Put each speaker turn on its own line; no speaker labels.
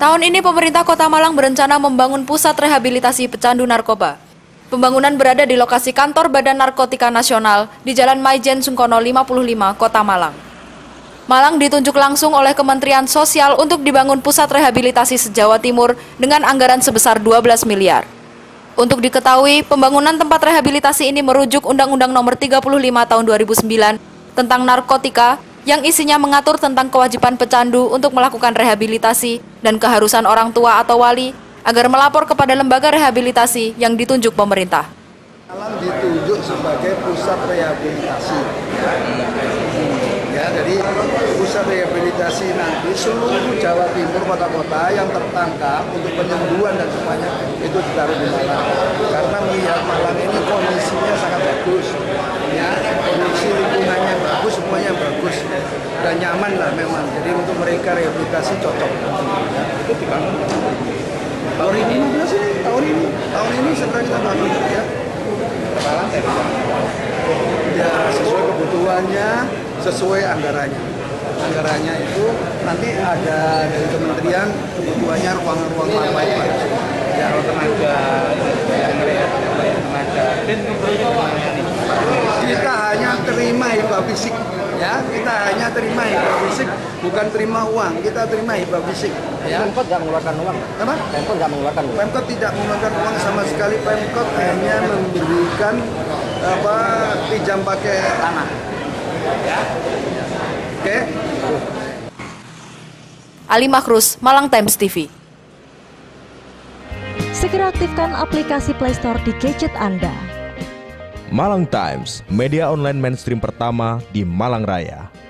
Tahun ini pemerintah Kota Malang berencana membangun pusat rehabilitasi pecandu narkoba. Pembangunan berada di lokasi kantor Badan Narkotika Nasional di Jalan Maijen Sungkono 55, Kota Malang. Malang ditunjuk langsung oleh Kementerian Sosial untuk dibangun pusat rehabilitasi se-Jawa Timur dengan anggaran sebesar 12 miliar. Untuk diketahui, pembangunan tempat rehabilitasi ini merujuk Undang-Undang Nomor 35 Tahun 2009 tentang narkotika yang isinya mengatur tentang kewajiban pecandu untuk melakukan rehabilitasi dan keharusan orang tua atau wali agar melapor kepada lembaga rehabilitasi yang ditunjuk pemerintah.
Malang ditunjuk sebagai pusat rehabilitasi. Jadi pusat rehabilitasi nanti seluruh Jawa Timur, kota-kota yang tertangkap untuk penyembuhan dan semuanya itu ditaruh di Malang. Karena melihat Malang ini kondisinya sangat bagus, ya, kondisi lingkungannya bagus, semuanya bagus dan nyaman lah memang. Jadi untuk mereka rehabilitasi cocok. Itu dibangun tahun ini setelah kita bangun ya. Ya, sesuai kebutuhannya, sesuai anggarannya. Anggarannya itu nanti ada dari kementerian kebutuhannya ruang-ruang apa itu ada. Ya, tenaga. Kita hanya terima hibah fisik, ya. Kita hanya terima hibah fisik, bukan terima uang. Kita terima hibah fisik. Ya.
Pemkot nggak mengeluarkan uang.
Apa?
Pemkot nggak mengeluarkan uang.
Pemkot tidak mengeluarkan uang sama sekali. Pemkot hanya memberikan pinjam pakai tanah. Ya. Oke.
Ali Makrus, Malang Times TV.
Segera aktifkan aplikasi Play Store di gadget Anda.
Malang Times, media online mainstream pertama di Malang Raya.